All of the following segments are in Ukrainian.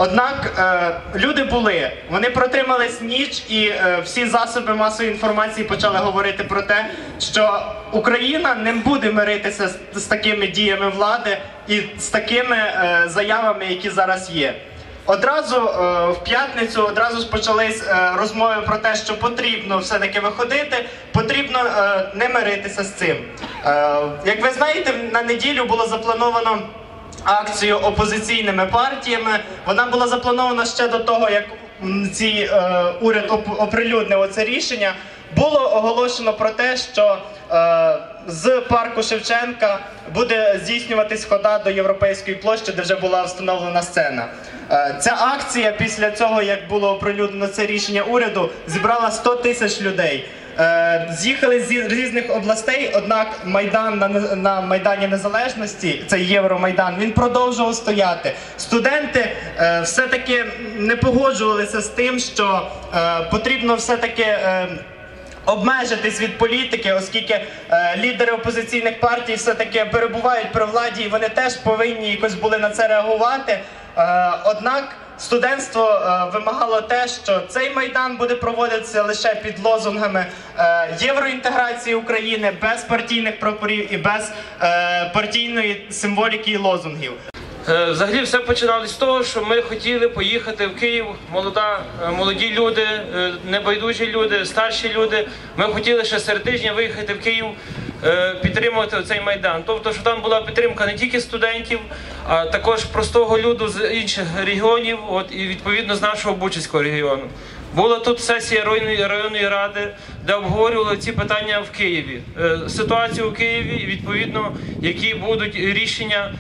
Однак люди були, вони протримались ніч, і всі засоби масової інформації почали говорити про те, що Україна не буде миритися з такими діями влади і з такими заявами, які зараз є. Одразу в п'ятницю почались розмови про те, що потрібно все-таки виходити, потрібно не миритися з цим. Як ви знаєте, на неділю було заплановано акцію опозиційними партіями. Вона була запланована ще до того, як уряд оприлюднив це рішення. Було оголошено про те, що з парку Шевченка буде здійснюватись хода до Європейської площі, де вже була встановлена сцена. Ця акція після цього, як було оприлюднено це рішення уряду, зібрала 100 тисяч людей. З'їхали з різних областей, однак Майдан на Майдані Незалежності, цей Євромайдан, він продовжував стояти. Студенти все-таки не погоджувалися з тим, що потрібно все-таки обмежитись від політики, оскільки лідери опозиційних партій все-таки перебувають при владі, і вони теж повинні якось були на це реагувати. Однак студентство вимагало те, що цей Майдан буде проводитися лише під лозунгами євроінтеграції України, без партійних прапорів і без партійної символіки і лозунгів. Взагалі все починалось з того, що ми хотіли поїхати в Київ, молоді люди, небайдужі люди, старші люди. Ми хотіли ще серед тижня виїхати в Київ, підтримувати цей Майдан. Тобто, що там була підтримка не тільки студентів, а також простого люду з інших регіонів, і відповідно з нашого Бучацького регіону. Була тут сесія районної ради, де обговорювали ці питання в Києві. Ситуацію в Києві і відповідно, які будуть рішення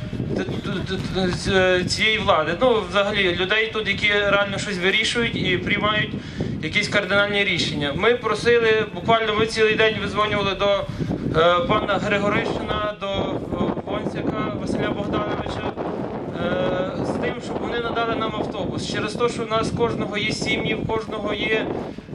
цієї влади. Ну, взагалі, людей тут, які реально щось вирішують і приймають якісь кардинальні рішення. Ми просили, буквально ми цілий день визвонювали до пана Григоришина, до Вонцяка Василя Богдановича, з тим, щоб вони надали нам автобус. Через те, що в нас кожного є сім'ї, в кожного є,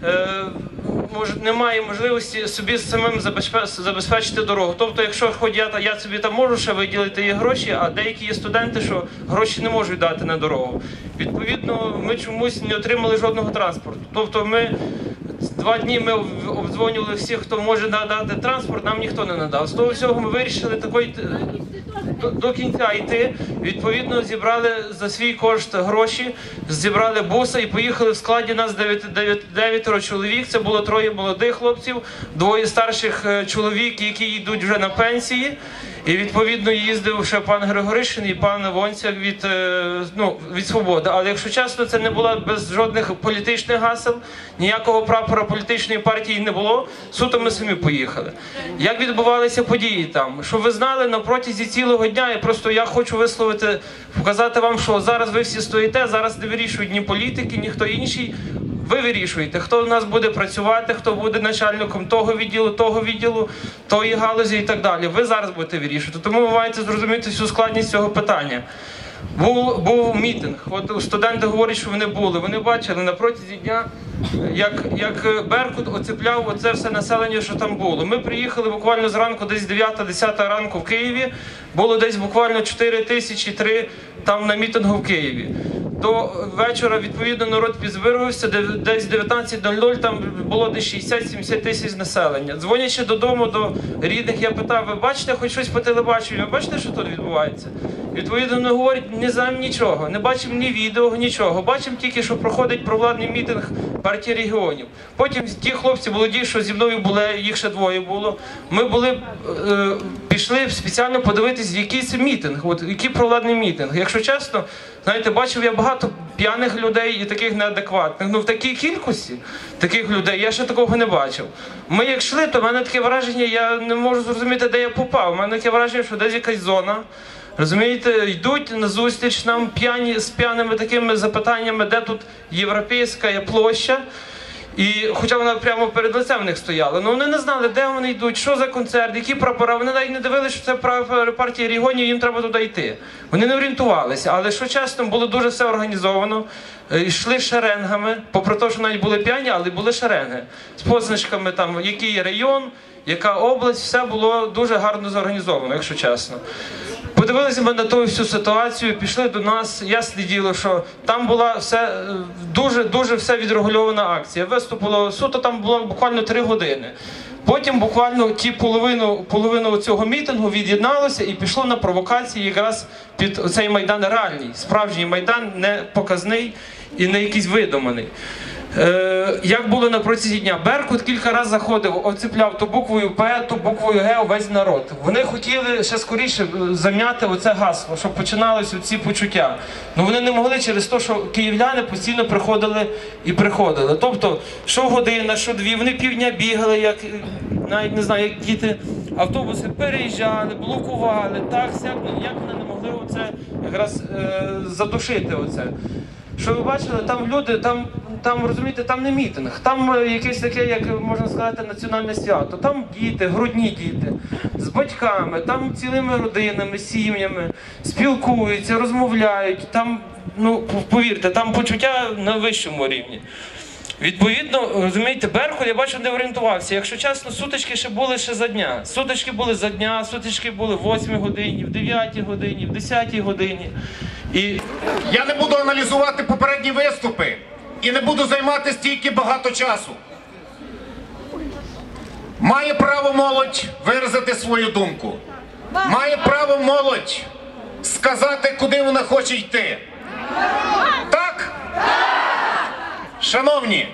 немає можливості собі самим забезпечити дорогу. Тобто, якщо хоч я собі там можу ще виділити є гроші, а деякі є студенти, що гроші не можуть дати на дорогу. Відповідно, ми чомусь не отримали жодного транспорту. Тобто, 2 дні ми обдзвонювали всіх, хто може надати транспорт, нам ніхто не надав. З того всього ми вирішили до кінця йти. Відповідно, зібрали за свій кошт гроші, зібрали буса і поїхали в складі нас 9 чоловік. Це було 3 молодих хлопців, 2 старших чоловік, які йдуть вже на пенсії. І відповідно їздив ще пан Григоришин і пан Вонцяк від «Свободи». Але якщо чесно, це не було без жодних політичних гасел, ніякого прапора політичної партії не було, суто ми самі поїхали. Як відбувалися події там? Щоб ви знали, на протязі цілого дня, я хочу показати вам, що зараз ви всі стоїте, зараз не вирішують ні політики, ні хто інший. Ви вирішуєте, хто в нас буде працювати, хто буде начальником того відділу, тої галузі і так далі. Ви зараз будете вирішувати. Тому ви маєте зрозуміти всю складність цього питання. Був мітинг. От студенти говорять, що вони були. Вони бачили на протязі дня, як Беркут оцепляв оце все населення, що там було. Ми приїхали буквально зранку, десь 9-10 ранку в Києві. Було десь буквально 4000 там на мітингу в Києві. До вечора, відповідно, народ підзбирався, десь 19:00 там було десь 60-70 тисяч населення. Дзвонячи додому до рідних, я питав, ви бачите хоч щось по телебаченню, ви бачите, що тут відбувається? Відповідно, вони говорять, не знаємо нічого, не бачимо ні відео, нічого. Бачимо тільки, що проходить провладний мітинг партії регіонів. Потім ті хлопці молоді, що зі мною були, їх ще 2 було, ми пішли спеціально подивитись, який це мітинг, який провладний мітинг. Якщо чесно, знаєте, бачив я багато п'яних людей і таких неадекватних. В такій кількості таких людей я ще такого не бачив. Ми як йшли, то в мене таке враження, я не можу зрозуміти, де я попав. У мене таке враження, що десь якась зона. Розумієте, йдуть назустріч нам з п'яними такими запитаннями, де тут Європейська площа. І хоча вона прямо перед лицем в них стояла, але вони не знали, де вони йдуть, що за концерт, які прапора. Вони навіть не дивилися, що це партія регіонів, їм треба туди йти. Вони не орієнтувалися, але що чесно, було дуже все організовано. Йшли шеренгами, попри те, що навіть були п'яні, але були шеренги. З позначками, там, який район, яка область, все було дуже гарно зорганізовано, якщо чесно. подивилися ми на ту всю ситуацію, пішли до нас, ясне діло, що там була все, дуже все відрегульована акція. Виступило суто, там було буквально 3 години. Потім буквально половину цього мітингу від'єдналося і пішло на провокації якраз під цей Майдан реальний, справжній Майдан, не показний і не якийсь видуманий. Як було на протязі дня? Беркут кілька разів заходив, оцепляв то буквою П, то буквою Г увесь народ. Вони хотіли ще скоріше зам'яти оце гасло, щоб починалися ці почуття. Ну вони не могли через те, що київляни постійно приходили і приходили. Тобто, що година, що 2, вони півдня бігали, як, навіть не знаю, як діти. Автобуси переїжджали, блокували, так, сяк, як вони не могли оце якраз задушити оце. Що ви бачили, там люди, там розумієте, там не мітинг, там якесь таке, як можна сказати, національне свято. Там діти, грудні діти, з батьками, там цілими родинами, сім'ями, спілкуються, розмовляють, там, ну, повірте, там почуття на вищому рівні. Відповідно, розумієте, Беркут, я бачу, не орієнтувався. Якщо чесно, сутички ще були за дня. Сутички були за дня, сутички були в 8 годині, в 9 годині, в 10 годині. І я не буду аналізувати попередні виступи і не буду займати стільки багато часу. Має право молодь виразити свою думку. Має право молодь сказати, куди вона хоче йти. Так? Шановні,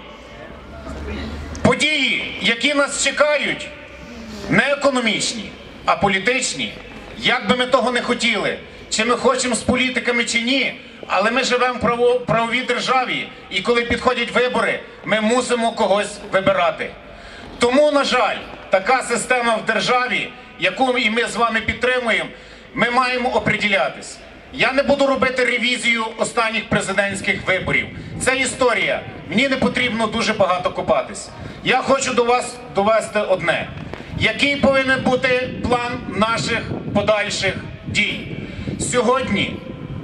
події, які нас чекають, не економічні, а політичні. Як би ми того не хотіли, чи ми хочемо з політиками, чи ні, але ми живемо в правовій державі, і коли підходять вибори, ми мусимо когось вибирати. Тому, на жаль, така система в державі, яку і ми з вами підтримуємо, ми маємо оприділятись. Я не буду робити ревізію останніх президентських виборів. Це історія. Мені не потрібно дуже багато копатись. Я хочу до вас довести одне. Який повинен бути план наших подальших дій? Сьогодні,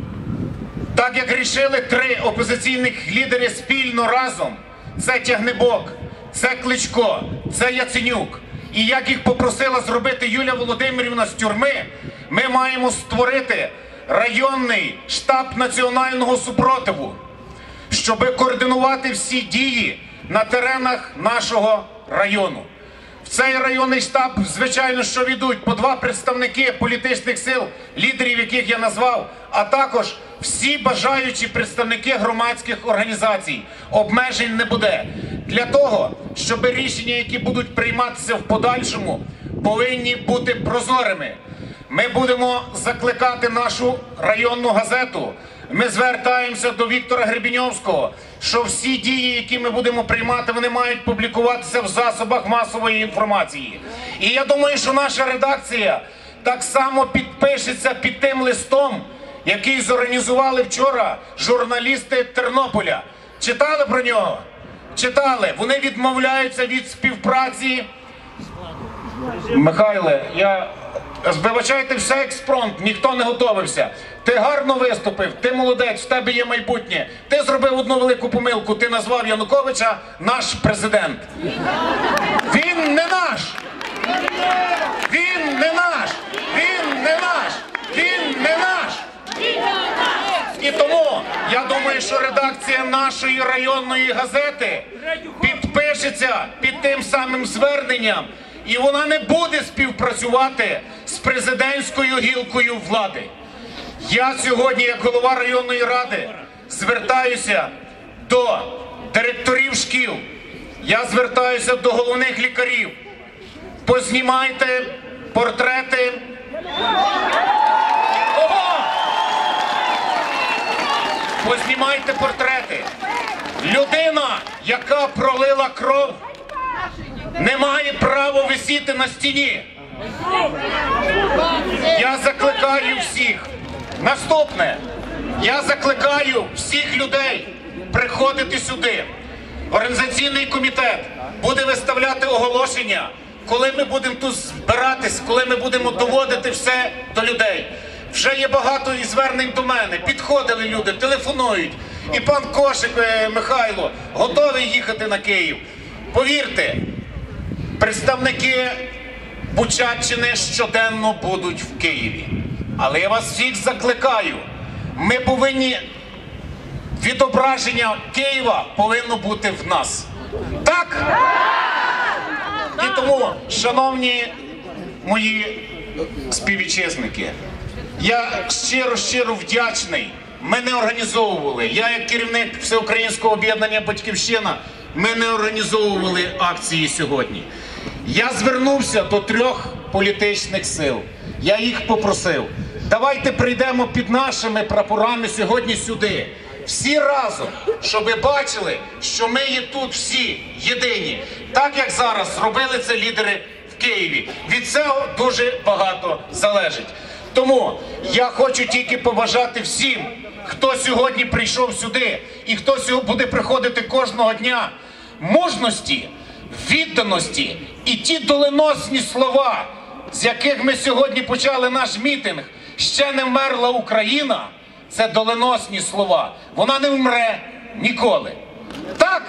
так як рішили 3 опозиційних лідери спільно разом, це Тягнибок, це Кличко, це Яценюк, і як їх попросила зробити Юлія Володимирівна з тюрми, ми маємо створити районний штаб національного супротиву, щоб координувати всі дії на теренах нашого району. В цей районний штаб, звичайно, що війдуть по 2 представники політичних сил, лідерів яких я назвав, а також всі бажаючі представники громадських організацій. Обмежень не буде. Для того, щоб рішення, які будуть прийматися в подальшому, повинні бути прозорими. Ми будемо закликати нашу районну газету. Ми звертаємося до Віктора Гребіньовського, що всі дії, які ми будемо приймати, вони мають публікуватися в засобах масової інформації. І я думаю, що наша редакція так само підпишеться під тим листом, який зорганізували вчора журналісти Тернополя. Читали про нього? Читали. Вони відмовляються від співпраці. Михайле, вибачайте, все експромт, ніхто не готовився. Ти гарно виступив, ти молодець, в тебе є майбутнє. Ти зробив одну велику помилку, ти назвав Януковича наш президент. Він не наш! Він не наш! Він не наш! Він не наш! І тому, я думаю, що редакція нашої районної газети підпишеться під тим самим зверненням, і вона не буде співпрацювати з президентською гілкою влади. Я сьогодні, як голова районної ради, звертаюся до директорів шкіл, я звертаюся до головних лікарів. Познімайте портрети. Познімайте портрети. Людина, яка пролила кров, не має права висіти на стіні. Я закликаю всіх. Наступне. Я закликаю всіх людей приходити сюди. Організаційний комітет буде виставляти оголошення, коли ми будемо тут збиратись, коли ми будемо доводити все до людей. Вже є багато і звернень до мене. Підходили люди, телефонують. І пан Кошик Михайло готовий їхати на Київ. Повірте, представники Бучаччини щоденно будуть в Києві. Але я вас всіх закликаю, ми повинні, відображення Києва повинно бути в нас. Так? І тому, шановні мої співвітчизники, я щиро вдячний. Ми не організовували, я як керівник Всеукраїнського об'єднання «Батьківщина», ми не організовували акції сьогодні. Я звернувся до 3 політичних сил. Я їх попросив, давайте прийдемо під нашими прапорами сьогодні сюди. Всі разом, щоб ви бачили, що ми є тут всі єдині. Так, як зараз зробили це лідери в Києві. Від цього дуже багато залежить. Тому я хочу тільки побажати всім, хто сьогодні прийшов сюди і хто буде приходити кожного дня, мужності, відданості і ті доленосні слова, з яких ми сьогодні почали наш мітинг «Ще не вмерла Україна», це доленосні слова. Вона не вмре ніколи. Так?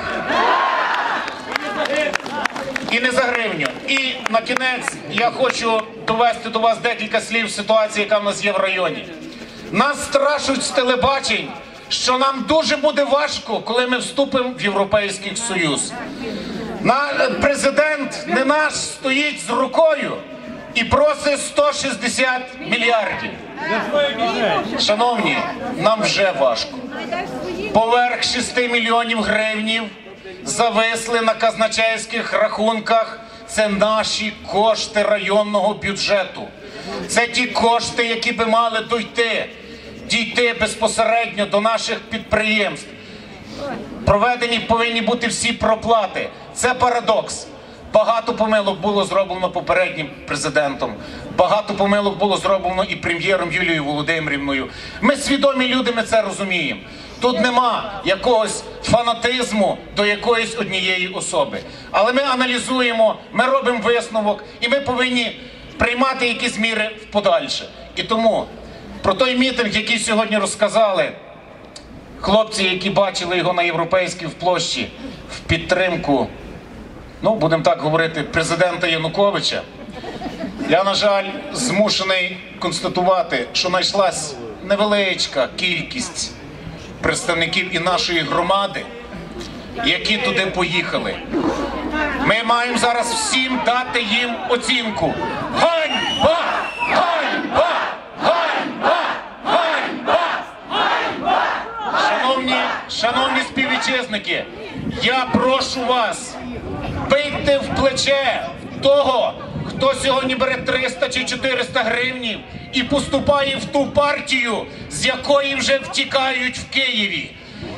І не за гривню. І на кінець я хочу довести до вас декілька слів ситуації, яка в нас є в районі. Нас страшать з телебачень, що нам дуже буде важко, коли ми вступимо в Європейський Союз. Президент не наш стоїть з рукою і просить 160 мільярдів. Шановні, нам вже важко. Поверх 6 мільйонів гривнів зависли на казначейських рахунках. Це наші кошти районного бюджету. Це ті кошти, які би мали дійти безпосередньо до наших підприємств. Проведені повинні бути всі проплати. Це парадокс. Багато помилок було зроблено попереднім президентом. Багато помилок було зроблено і прем'єром Юлією Володимирівною. Ми свідомі люди, ми це розуміємо. Тут нема якогось фанатизму до якоїсь однієї особи. Але ми аналізуємо, ми робимо висновок і ми повинні приймати якісь міри в подальше. І тому про той мітинг, який сьогодні розказали хлопці, які бачили його на Європейській площі в підтримку, ну, будемо так говорити, президента Януковича, я, на жаль, змушений констатувати, що знайшлась невеличка кількість представників і нашої громади, які туди поїхали. Ми маємо зараз всім дати їм оцінку. Ганьба! Ганьба! Ганьба! Ганьба! Ганьба! Шановні співвітчизники, я прошу вас, бийте в плече того, хто сьогодні бере 300 чи 400 гривнів і поступає в ту партію, з якої вже втікають в Києві.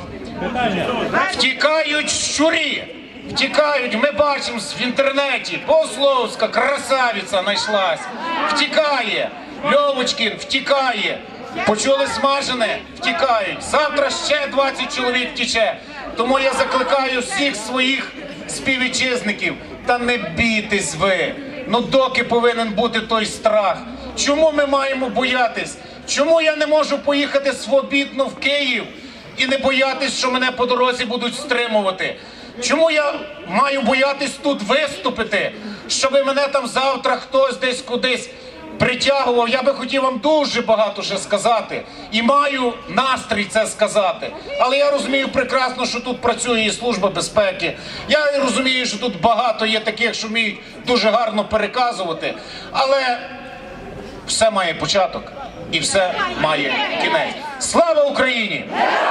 Втікають щурі, втікають, ми бачимо в інтернеті, Богословська красавиця знайшлась, втікає, Льовочкін втікає, почули смажене, втікають, завтра ще 20 чоловік втіче. Тому я закликаю всіх своїх співвітчизників, та не бійтесь ви, ну доки повинен бути той страх. Чому ми маємо боятись? Чому я не можу поїхати свобідно в Київ і не боятись, що мене по дорозі будуть стримувати? Чому я маю боятись тут виступити, щоб мене там завтра хтось десь кудись притягував? Я би хотів вам дуже багато ще сказати і маю настрій це сказати. Але я розумію прекрасно, що тут працює і Служба безпеки. Я розумію, що тут багато є таких, що вміють дуже гарно переказувати. Але все має початок і все має кінець. Слава Україні!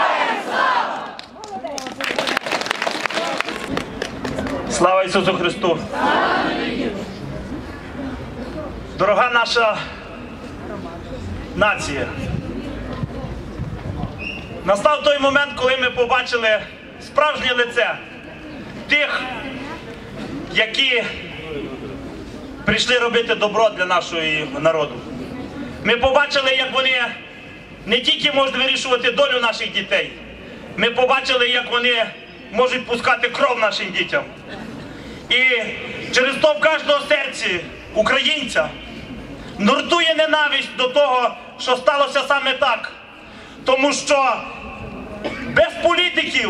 Слава Ісусу Христу! Дорога наша нація! Настав той момент, коли ми побачили справжнє лице тих, які прийшли робити добро для нашого народу. Ми побачили, як вони не тільки можуть вирішувати долю наших дітей, ми побачили, як вони можуть пускати кров нашим дітям. І через то в кожному серці українця нуртує ненависть до того, що сталося саме так. Тому що без політиків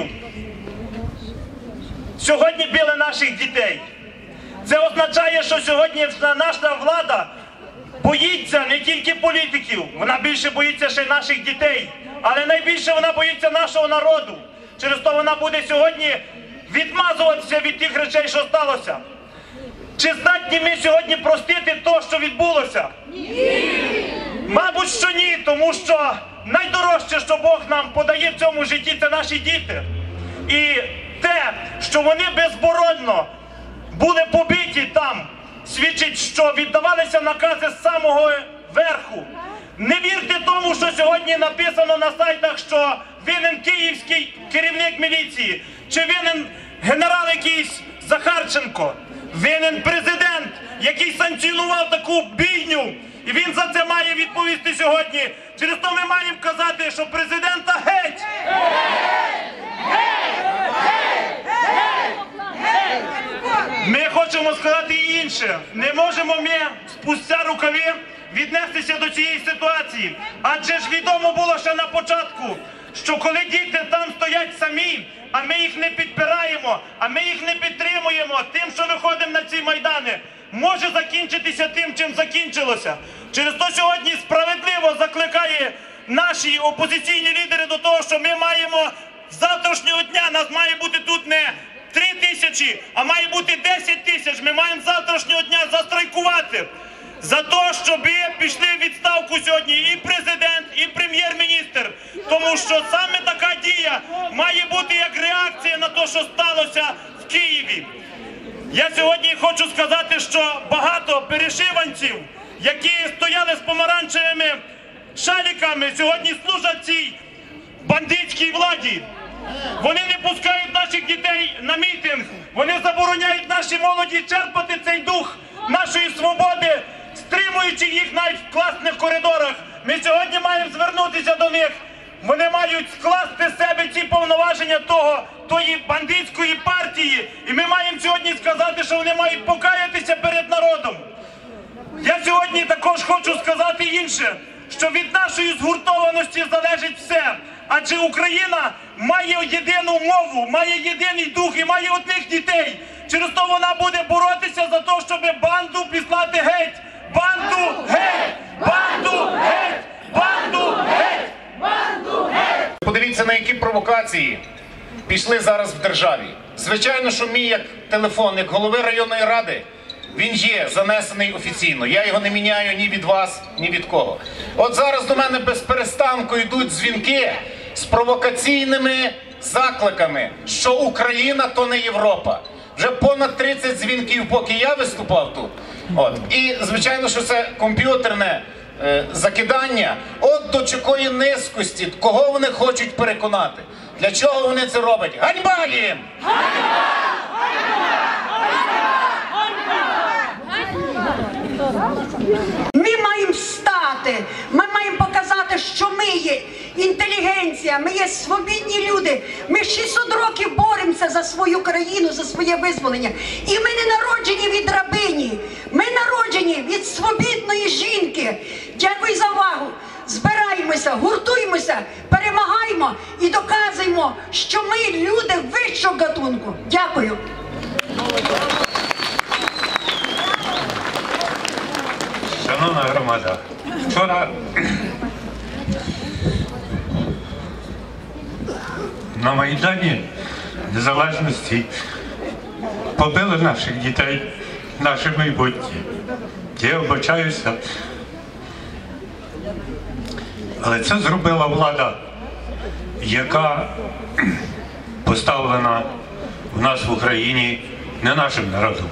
сьогодні били наших дітей. Це означає, що сьогодні наша влада боїться не тільки політиків, вона більше боїться ще й наших дітей. Але найбільше вона боїться нашого народу. Через то вона буде сьогодні відмазуватися від тих речей, що сталося. Чи здатні ми сьогодні простити те, що відбулося? Ні! Мабуть, що ні, тому що найдорожче, що Бог нам подає в цьому житті, це наші діти. І те, що вони безборонно були побиті там, свідчить, що віддавалися накази з самого верху. Не вірте тому, що сьогодні написано на сайтах, що винен київський керівник міліції, чи винен генерал якийсь Захарченко, винен президент, який санкціонував таку бійню, і він за це має відповісти сьогодні. Через то ми маємо казати, що президента геть! Ми хочемо сказати і інше. Не можемо ми спустя рукави віднестися до цієї ситуації. Адже ж відомо було ще на початку, що коли діти там стоять самі, а ми їх не підпираємо, а ми їх не підтримуємо тим, що виходимо на ці майдани, може закінчитися тим, чим закінчилося. Через то сьогодні справедливо закликає наші опозиційні лідери до того, що ми маємо з завтрашнього дня, нас має бути тут не 3 тисячі, а має бути 10 тисяч. Ми маємо з завтрашнього дня застрайкувати за те, щоб пішли в відставку сьогодні і президент, і прем'єр-міністр. Тому що саме така дія має бути як реакція на те, що сталося в Києві. Я сьогодні хочу сказати, що багато перешиванців, які стояли з помаранчевими шаліками, сьогодні служать цій бандитській владі. Вони не пускають наших дітей на мітинг, вони забороняють нашій молоді черпати цей дух нашої свободи, стримуючи їх навіть в класних коридорах. Ми сьогодні маємо звернутися до них. Вони мають скласти з себе ці повноваження тої бандитської партії. І ми маємо сьогодні сказати, що вони мають покаятися перед народом. Я сьогодні також хочу сказати інше, що від нашої згуртованості залежить все. Адже Україна має єдину мову, має єдиний дух і має одних дітей. Через то вона буде боротися за те, щоб банду післати геть. Банду геть! Банду геть! Банду геть! Банду геть! Подивіться, на які провокації пішли зараз в державі. Звичайно, що мій як телефон, як голови районної ради, він є занесений офіційно. Я його не міняю ні від вас, ні від кого. От зараз до мене без перестанку йдуть дзвінки з провокаційними закликами, що Україна то не Європа. Вже понад 30 дзвінків, поки я виступав тут. От. І, звичайно, що це комп'ютерне закидання. От до чокої низькості, кого вони хочуть переконати. Для чого вони це роблять? Ганьба їм! Ми маємо встати, ми маємо показати, що ми є інтелігенція, ми є свобідні люди. Ми 600 років боремося за свою країну, за своє визволення. І ми не народжені від рабині, ми народжені від свобідної жінки. Дякую за увагу. Збираємося, гуртуємося, перемагаємо і доказуємо, що ми люди вищого гатунку. Дякую. Шановна громада, вчора на Майдані Незалежності побили наших дітей, наше майбутнє. Я вибачаюся, але це зробила влада, яка поставлена в нас в Україні не нашим народом.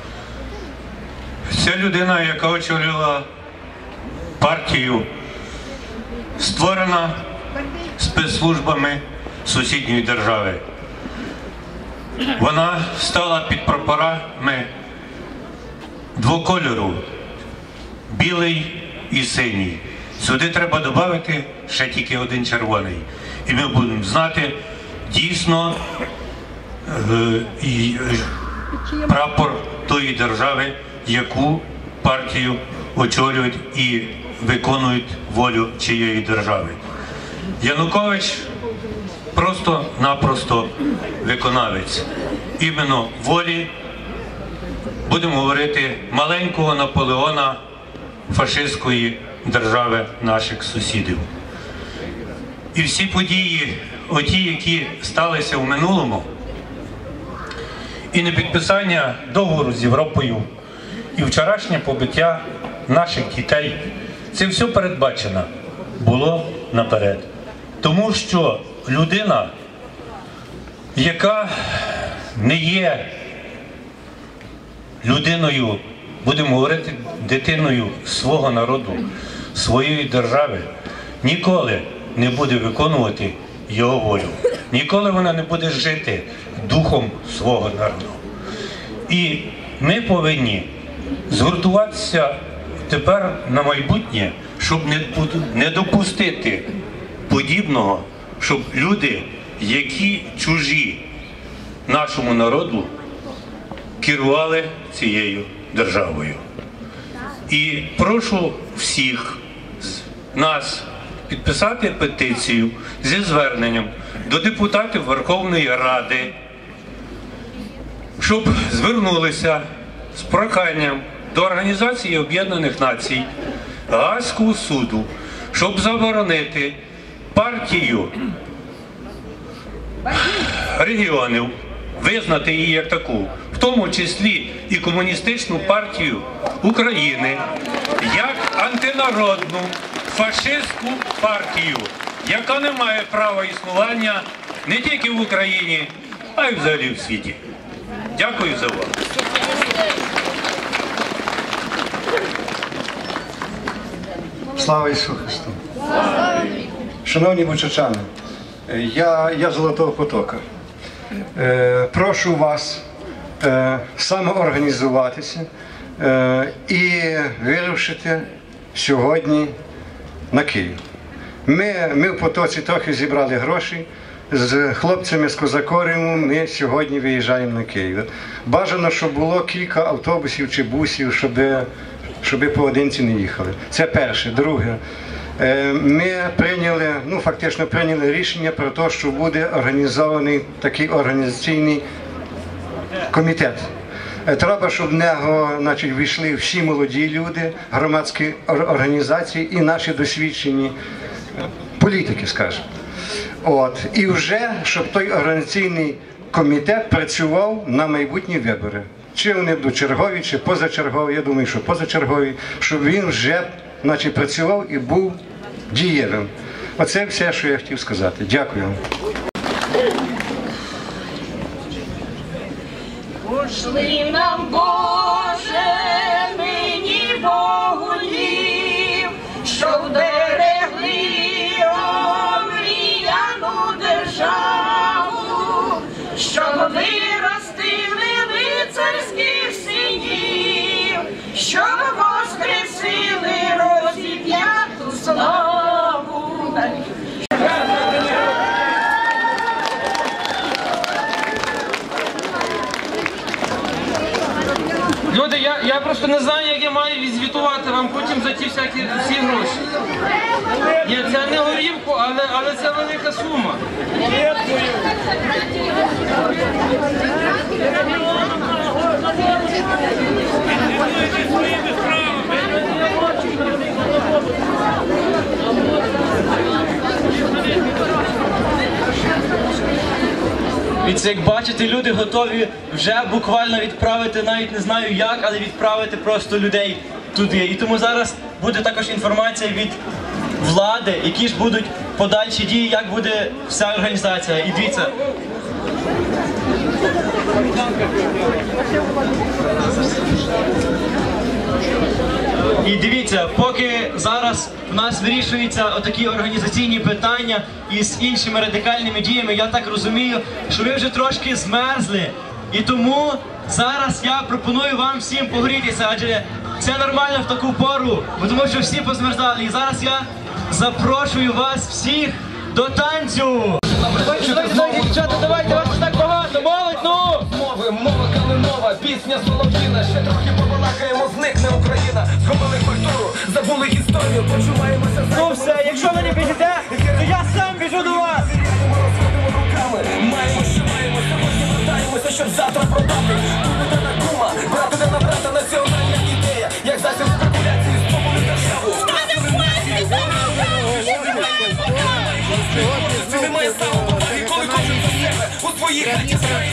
Ця людина, яка очолювала партію, створена спецслужбами сусідньої держави. Вона стала під прапорами двокольору – білий і синій. Сюди треба додати ще тільки один червоний. І ми будемо знати дійсно прапор тої держави, яку партію очолюють і виконують волю чиєї держави. Янукович просто-напросто виконавець іменно волі, будемо говорити, маленького Наполеона фашистської держави наших сусідів. І всі події, оті, які сталися в минулому, і непідписання договору з Європою, і вчорашнє побиття наших дітей, це все передбачено було наперед. Тому що людина, яка не є людиною, будемо говорити, дитиною свого народу, своєї держави, ніколи не буде виконувати його волю. Ніколи вона не буде жити духом свого народу. І ми повинні згуртуватися тепер на майбутнє, щоб не допустити подібного, щоб люди, які чужі нашому народу, керували цією державою. І прошу всіх нас підписати петицію зі зверненням до депутатів Верховної Ради, щоб звернулися з проханням до Організації Об'єднаних Націй, Гаазького суду, щоб заборонити партію регіонів, визнати її як таку, в тому числі і Комуністичну партію України, як антинародну фашистську партію, яка не має права існування не тільки в Україні, а й взагалі в світі. Дякую за увагу. Слава Ісусу Христу! Шановні бучачани, я з Золотого Потока. Прошу вас самоорганізуватися і вирушити сьогодні на Київ. Ми в Потоці трохи зібрали гроші. З хлопцями з Козакоріву ми сьогодні виїжджаємо на Київ. Бажано, щоб було кілька автобусів чи бусів, щоб поодинці не їхали. Це перше. Друге, ми прийняли, фактично прийняли рішення про те, що буде організований такий організаційний комітет. Треба, щоб в нього війшли всі молоді люди, громадські організації і наші досвідчені політики, скажімо. І вже, щоб той організаційний комітет працював на майбутні вибори. Чи вони будуть чергові, чи позачергові, я думаю, що позачергові, щоб він вже працював і був дієвим. Оце все, що я хотів сказати. Дякую. Пошли нам, Боже, нині богулів, щоб берегли омріяну державу, щоб виростили лицарських синів, щоб воскресили розіп'яту славу. Люди, я просто не знаю, як я маю відзвітувати вам потім за ті всі гроші. Ні, це не горівку, але це велика сума. Від як бачите, люди готові вже буквально відправити, навіть не знаю як, але відправити просто людей туди. І тому зараз буде також інформація від влади, які ж будуть подальші дії, як буде вся організація. І дивіться. І дивіться, поки зараз у нас вирішуються отакі організаційні питання із іншими радикальними діями, я так розумію, що ви вже трошки змерзли. І тому зараз я пропоную вам всім погрітися, адже це нормально в таку пору, тому що всі позмерзали. І зараз я запрошую вас всіх до танцю. Дівчата, давайте, вас так багато, молодь, ну! Мова калинова, пісня солов'їна, ще трохи побалакаємо, зникне Україна. Згубили культуру, забули історію, почуваємося. Ну все, якщо ви не біжите, то я сам біжу до вас. Маємо, що маємо, сьогодні вертаємося, щоб завтра продати. Кума, брат іде на брата, національна ідея, як засіб спекуляції з своїй хаті, в своїй